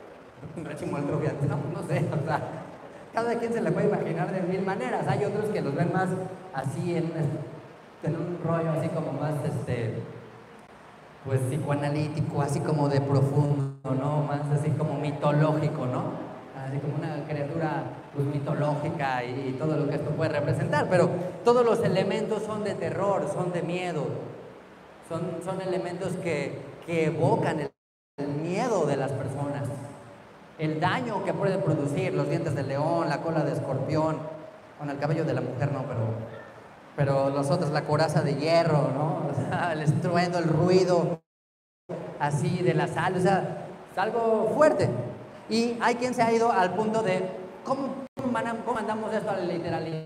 No sé, o sea, cada quien se le puede imaginar de mil maneras. Hay otros que los ven más así en un rollo así como más, pues psicoanalítico, así como de profundo, ¿no? Más así como mitológico, ¿no? Así como una criatura pues, mitológica y todo lo que esto puede representar, pero todos los elementos son de terror, son de miedo, son elementos que evocan el miedo de las personas, el daño que puede producir los dientes de león, la cola de escorpión, con el cabello de la mujer no, pero los otros, la coraza de hierro, ¿no? O sea, el estruendo, el ruido así de la sal, o sea, es algo fuerte. Y hay quien se ha ido al punto de ¿cómo mandamos esto a la literalidad?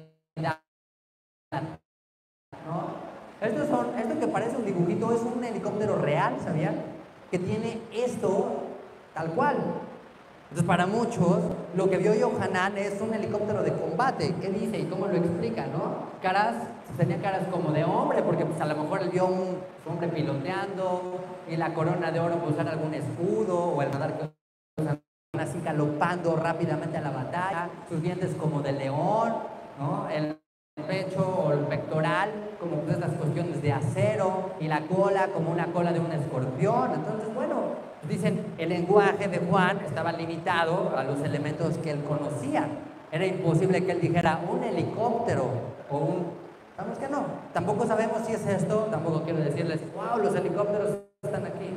¿No? Esto que parece un dibujito es un helicóptero real, ¿sabían? Que tiene esto tal cual. Entonces, para muchos, lo que vio Yohanan es un helicóptero de combate. ¿Qué dice y cómo lo explica, no? Tenía caras como de hombre, porque pues, a lo mejor él vio un hombre piloteando y la corona de oro pues usar algún escudo o el radar que así galopando rápidamente a la batalla, sus dientes como de león, ¿no? El pecho o el pectoral como pues estas cuestiones de acero y la cola como una cola de un escorpión. Entonces, bueno, dicen, el lenguaje de Juan estaba limitado a los elementos que él conocía. Era imposible que él dijera un helicóptero o ¿sabes que no? Tampoco sabemos si es esto, tampoco quiero decirles, wow, los helicópteros están aquí.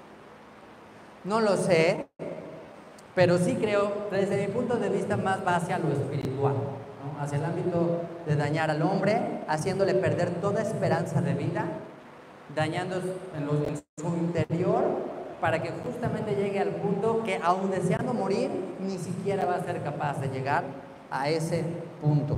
No lo sé, pero sí creo, desde mi punto de vista, más va hacia lo espiritual, ¿no? Hacia el ámbito de dañar al hombre, haciéndole perder toda esperanza de vida, dañando en su interior, para que justamente llegue al punto que, aun deseando morir, ni siquiera va a ser capaz de llegar a ese punto.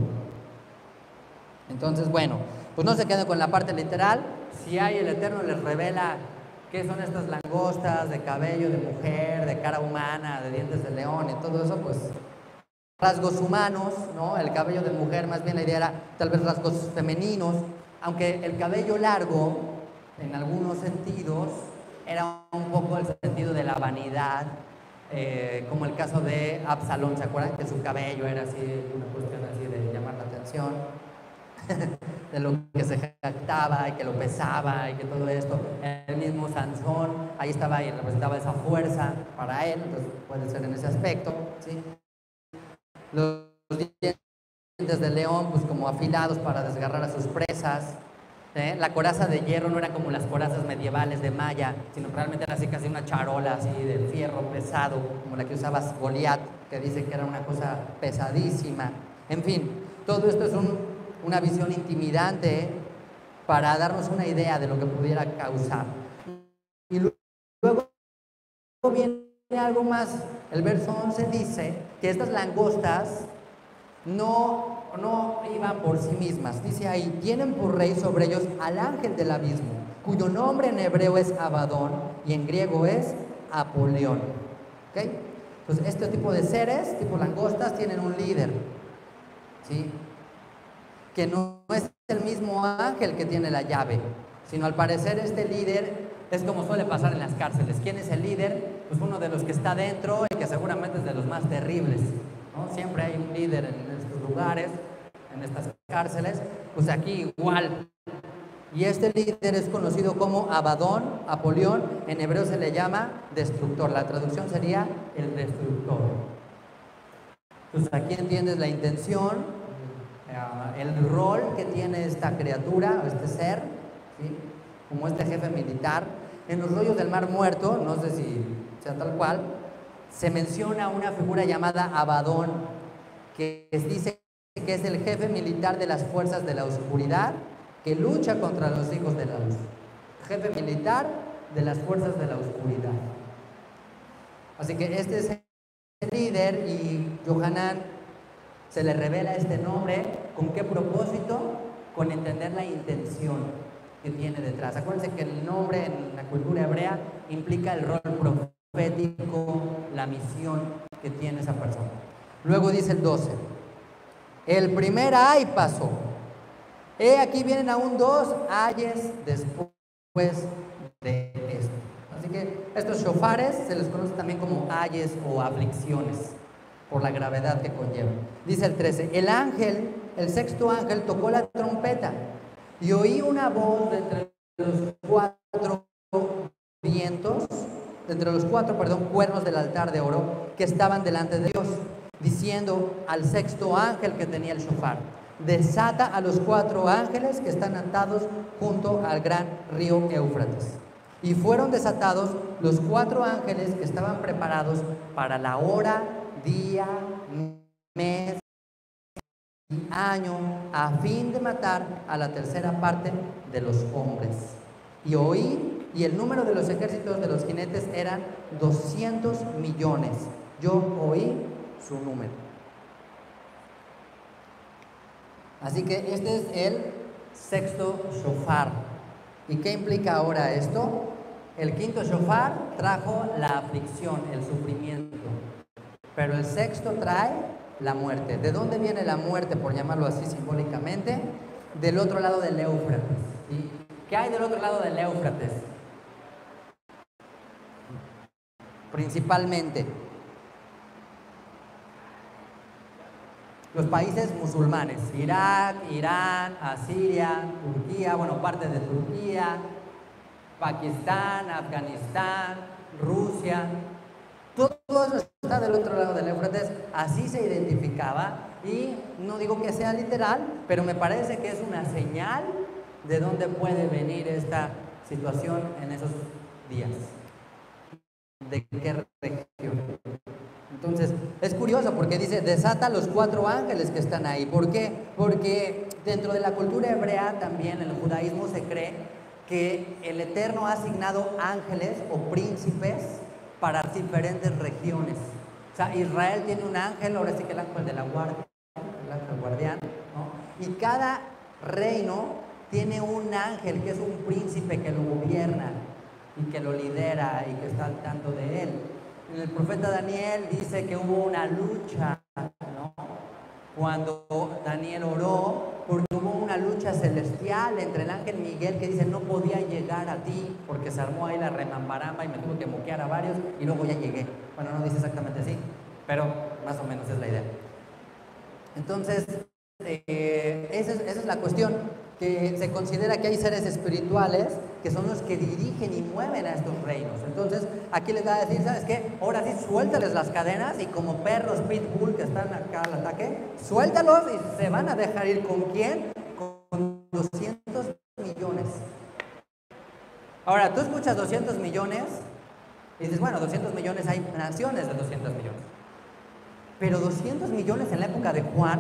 Entonces, bueno, pues no se queden con la parte literal. Si hay, el Eterno les revela qué son estas langostas de cabello de mujer, de cara humana, de dientes de león y todo eso, pues rasgos humanos, ¿no? El cabello de mujer, más bien la idea era tal vez rasgos femeninos, aunque el cabello largo, en algunos sentidos, era un poco el sentido de la vanidad, como el caso de Absalón, ¿se acuerdan? Que su cabello era así, una cuestión así de llamar la atención. De lo que se jactaba y que lo pesaba y que todo esto. El mismo Sansón ahí estaba y representaba esa fuerza para él, entonces puede ser en ese aspecto, ¿sí? Los dientes de león pues como afilados para desgarrar a sus presas, ¿eh? La coraza de hierro no era como las corazas medievales de Maya, sino realmente era así casi una charola así de fierro pesado, como la que usaba Goliat, que dice que era una cosa pesadísima. En fin, todo esto es una visión intimidante para darnos una idea de lo que pudiera causar. Y luego viene algo más. El verso 11 dice que estas langostas no iban por sí mismas. Dice ahí, tienen por rey sobre ellos al ángel del abismo, cuyo nombre en hebreo es Abadón y en griego es Apolión. ¿Okay? Entonces, este tipo de seres, tipo langostas, tienen un líder, ¿sí? Que no es el mismo ángel que tiene la llave, sino al parecer este líder es como suele pasar en las cárceles. ¿Quién es el líder? Pues uno de los que está dentro y que seguramente es de los más terribles, ¿no? Siempre hay un líder en estos lugares, en estas cárceles, pues aquí igual. Y este líder es conocido como Abadón, Apolión, en hebreo se le llama destructor. La traducción sería el destructor. Pues aquí entiendes la intención, el rol que tiene esta criatura o este ser, ¿sí? como este jefe militar. En los rollos del Mar Muerto, no sé si sea tal cual, se menciona una figura llamada Abadón, que dice que es el jefe militar de las fuerzas de la oscuridad que lucha contra los hijos de la luz. Jefe militar de las fuerzas de la oscuridad. Así que este es el líder y Johanan se le revela este nombre. ¿Con qué propósito? Con entender la intención que tiene detrás. Acuérdense que el nombre en la cultura hebrea implica el rol profético, la misión que tiene esa persona. Luego dice el 12. El primer ay pasó. Aquí vienen aún 2 ayes después de esto. Así que estos shofares se les conoce también como ayes o aflicciones, por la gravedad que conllevan. Dice el 13, el ángel, el sexto ángel, tocó la trompeta y oí una voz de entre los 4 vientos, de entre los 4, cuernos del altar de oro que estaban delante de Dios, diciendo al sexto ángel que tenía el shofar, desata a los 4 ángeles que están atados junto al gran río Éufrates. Y fueron desatados los 4 ángeles que estaban preparados para la hora, día, mes y año, a fin de matar a la tercera parte de los hombres. Y oí, y el número de los ejércitos de los jinetes eran 200 millones. Yo oí su número. Así que este es el sexto shofar. ¿Y qué implica ahora esto? El quinto shofar trajo la aflicción, el sufrimiento. Pero el sexto trae la muerte. ¿De dónde viene la muerte, por llamarlo así simbólicamente? Del otro lado del Éufrates. ¿Sí? ¿Qué hay del otro lado del Éufrates? Principalmente los países musulmanes, Irak, Irán, Asiria, Turquía, parte de Turquía, Pakistán, Afganistán, Rusia, todo eso está del otro lado del Éufrates. Así se identificaba, y no digo que sea literal, pero me parece que es una señal de dónde puede venir esta situación en esos días, de qué región. Entonces, es curioso porque dice, desata los 4 ángeles que están ahí. ¿Por qué? Porque dentro de la cultura hebrea, también en el judaísmo, se cree que el Eterno ha asignado ángeles o príncipes para diferentes regiones. O sea, Israel tiene un ángel, ahora sí que el ángel de la guardia, el ángel guardián, ¿no? Y cada reino tiene un ángel que es un príncipe que lo gobierna y que lo lidera y que está al tanto de él. El profeta Daniel dice que hubo una lucha, ¿no? Cuando Daniel oró, porque hubo una lucha celestial entre el ángel Miguel, que dice no podía llegar a ti porque se armó ahí la remambaramba y me tuve que moquear a varios y luego ya llegué. Bueno, no dice exactamente así, pero más o menos es la idea. Entonces, esa es la cuestión, que se considera que hay seres espirituales que son los que dirigen y mueven a estos reinos. Entonces, aquí les va a decir, ¿sabes qué? Ahora sí, suéltales las cadenas y como perros pitbull que están acá al ataque, suéltalos y se van a dejar ir. ¿Con quién? Con 200 millones. Ahora, tú escuchas 200 millones y dices, bueno, 200 millones, hay naciones de 200 millones. Pero 200 millones en la época de Juan,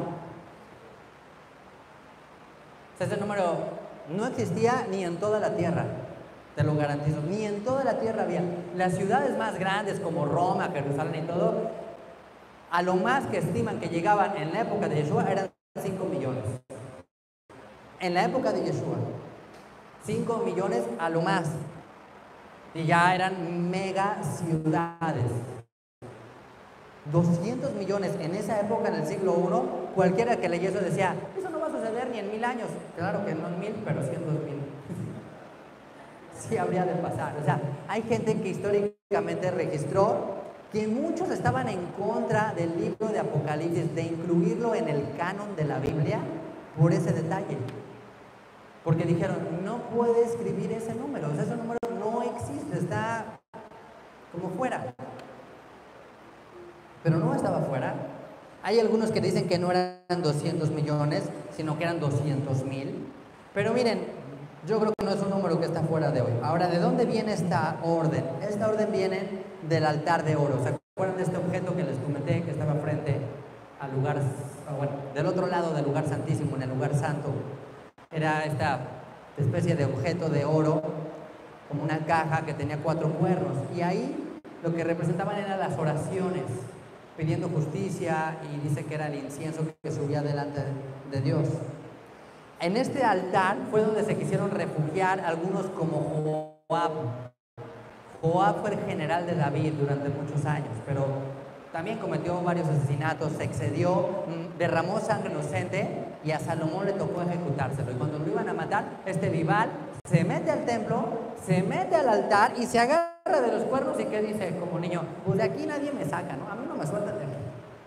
o sea, ese número no existía ni en toda la tierra, te lo garantizo, ni en toda la tierra había. Las ciudades más grandes como Roma, Jerusalén y todo, a lo más que estiman que llegaban en la época de Yeshua eran 5 millones. En la época de Yeshua, 5 millones a lo más. Y ya eran mega ciudades. 200 millones en esa época, en el siglo I, cualquiera que leyese eso decía, eso no va a suceder ni en 1000 años. Claro que no en 1000, pero sí en 2000. Sí habría de pasar. O sea, hay gente que históricamente registró que muchos estaban en contra del libro de Apocalipsis, de incluirlo en el canon de la Biblia, por ese detalle. Porque dijeron, no puede escribir ese número, o sea, ese número no existe, está como fuera. Pero no estaba fuera. Hay algunos que dicen que no eran 200 millones, sino que eran 200,000. Pero miren, Yo creo que no es un número que está fuera de hoy. Ahora, ¿de dónde viene esta orden? Esta orden viene del altar de oro. ¿Se acuerdan de este objeto que les comenté que estaba frente al lugar, bueno, del otro lado del lugar santísimo, en el lugar santo? Era esta especie de objeto de oro, como una caja que tenía 4 cuernos. Y ahí lo que representaban eran las oraciones, pidiendo justicia, y dice que era el incienso que subía delante de Dios. En este altar fue donde se quisieron refugiar algunos como Joab. Joab fue el general de David durante muchos años, pero también cometió varios asesinatos, se excedió, derramó sangre inocente y a Salomón le tocó ejecutárselo. Y cuando lo iban a matar, este Bibal se mete al templo, se mete al altar y se agarra de los cuernos y ¿qué dice como niño? Pues de aquí nadie me saca, ¿no? A mí no me sueltan de aquí.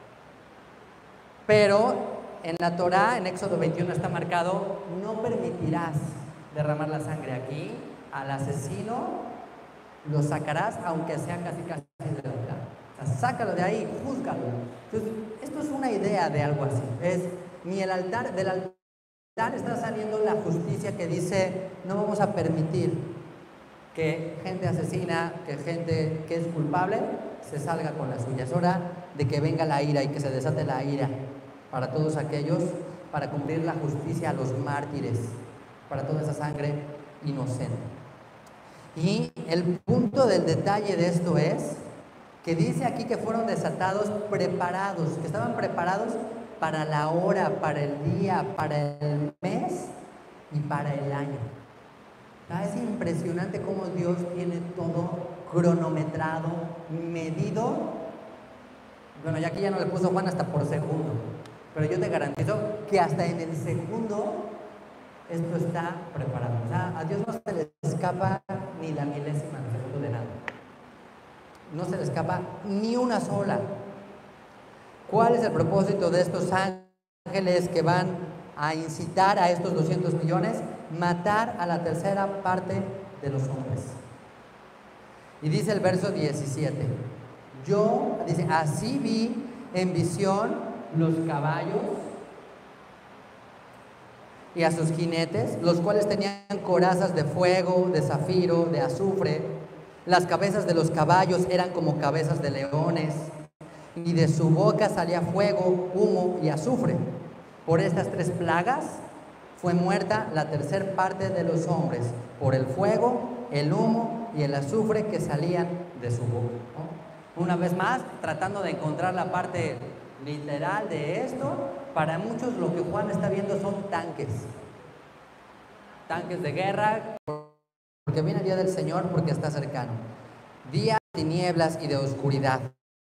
Pero en la Torá, en Éxodo 21 está marcado, no permitirás derramar la sangre aquí, al asesino lo sacarás aunque sea casi del altar. O sea, sácalo de ahí, júzgalo. Entonces, esto es una idea de algo así. Es, ni el altar, del altar está saliendo la justicia que dice, no vamos a permitir que gente asesina, que gente que es culpable, se salga con la suya. Es hora de que venga la ira y que se desate la ira para todos aquellos, para cumplir la justicia a los mártires, para toda esa sangre inocente. Y el punto del detalle de esto es que dice aquí que fueron desatados preparados, que estaban preparados para la hora, para el día, para el mes y para el año. Es impresionante cómo Dios tiene todo cronometrado, medido. Bueno, ya aquí ya no le puso Juan hasta por segundo, pero yo te garantizo que hasta en el segundo esto está preparado. O sea, a Dios no se le escapa ni la milésima de segundo de nada. No se le escapa ni una sola. ¿Cuál es el propósito de estos ángeles que van a incitar a estos 200 millones? Matar a la tercera parte de los hombres. Y dice el verso 17, dice, así vi en visión los caballos y a sus jinetes, los cuales tenían corazas de fuego, de zafiro, de azufre. Las cabezas de los caballos eran como cabezas de leones, y de su boca salía fuego, humo y azufre. Por estas 3 plagas fue muerta la tercera parte de los hombres, por el fuego, el humo y el azufre que salían de su boca, ¿no? Una vez más, tratando de encontrar la parte literal de esto, para muchos lo que Juan está viendo son tanques de guerra, porque viene el día del Señor, porque está cercano. Día de tinieblas y de oscuridad,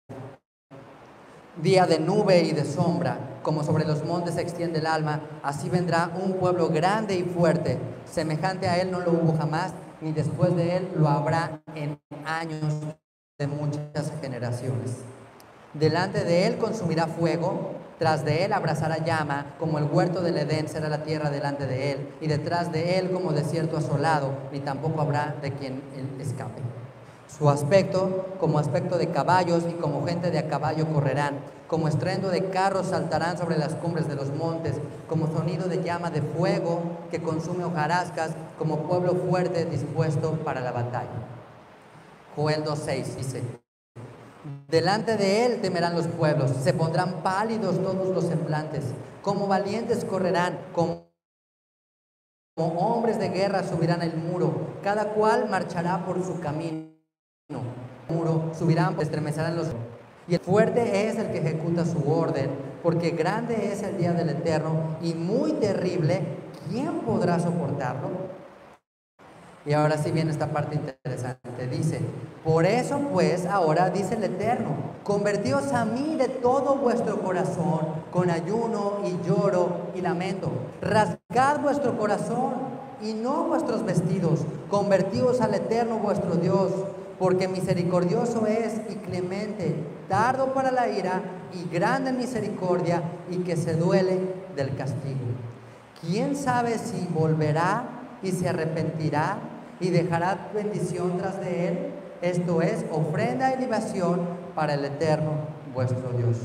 día de nube y de sombra, como sobre los montes se extiende el alma, así vendrá un pueblo grande y fuerte, semejante a él no lo hubo jamás, ni después de él lo habrá en años de muchas generaciones. Delante de él consumirá fuego, tras de él abrazará llama, como el huerto del Edén será la tierra delante de él, y detrás de él como desierto asolado, ni tampoco habrá de quien él escape. Su aspecto, como aspecto de caballos, y como gente de a caballo correrán, como estruendo de carros saltarán sobre las cumbres de los montes, como sonido de llama de fuego que consume hojarascas, como pueblo fuerte dispuesto para la batalla. Joel 2:6 dice, delante de él temerán los pueblos, se pondrán pálidos todos los semblantes, como valientes correrán, como hombres de guerra subirán el muro, cada cual marchará por su camino. Muro subirán, estremecerán los. Y el fuerte es el que ejecuta su orden, porque grande es el día del Eterno y muy terrible. ¿Quién podrá soportarlo? Y ahora sí viene esta parte interesante. Dice, por eso pues ahora dice el Eterno, convertíos a mí de todo vuestro corazón, con ayuno y lloro y lamento. Rasgad vuestro corazón y no vuestros vestidos. Convertíos al Eterno vuestro Dios, porque misericordioso es y clemente, tardo para la ira y grande en misericordia, y que se duele del castigo. ¿Quién sabe si volverá y se arrepentirá y dejará bendición tras de él? Esto es ofrenda y libación para el Eterno vuestro Dios.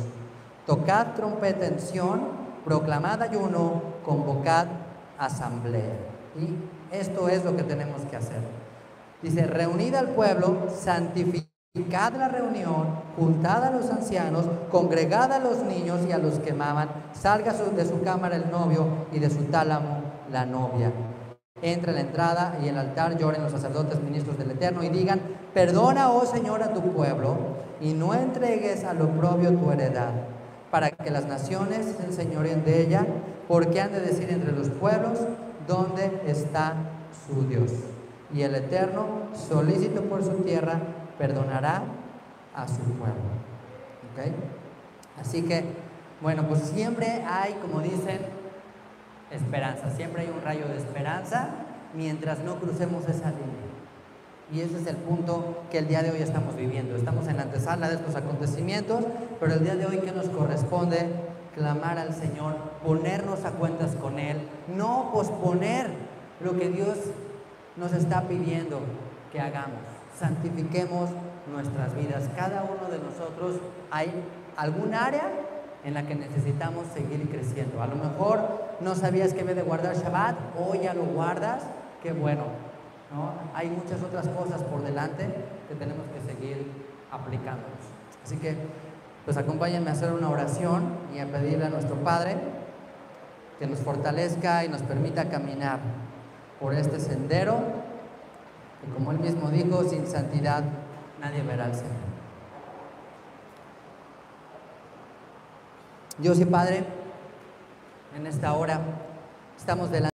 Tocad trompeta en Sión, proclamad ayuno, convocad asamblea. Y esto es lo que tenemos que hacer. Dice, reunid al pueblo, santificad la reunión, juntad a los ancianos, congregad a los niños y a los que maman, salga de su cámara el novio y de su tálamo la novia. Entre la entrada y el altar lloren los sacerdotes ministros del Eterno y digan, perdona, oh Señor, a tu pueblo y no entregues al oprobio tu heredad, para que las naciones se enseñoreen de ella, porque han de decir entre los pueblos, ¿dónde está su Dios? Y el Eterno, solícito por su tierra, perdonará a su pueblo. ¿Okay? Así que, bueno, pues siempre hay, como dicen, esperanza. Siempre hay un rayo de esperanza mientras no crucemos esa línea. Y ese es el punto que el día de hoy estamos viviendo. Estamos en la antesala de estos acontecimientos, pero el día de hoy, ¿qué nos corresponde? Clamar al Señor, ponernos a cuentas con Él, no posponer lo que Dios nos está pidiendo que hagamos. Santifiquemos nuestras vidas. Cada uno de nosotros hay algún área en la que necesitamos seguir creciendo. A lo mejor no sabías que debes de guardar Shabbat, hoy ya lo guardas, qué bueno, ¿no? Hay muchas otras cosas por delante que tenemos que seguir aplicándonos. Así que, pues acompáñenme a hacer una oración y a pedirle a nuestro Padre que nos fortalezca y nos permita caminar por este sendero, que como Él mismo dijo, sin santidad nadie verá al Señor. Dios y Padre, en esta hora estamos delante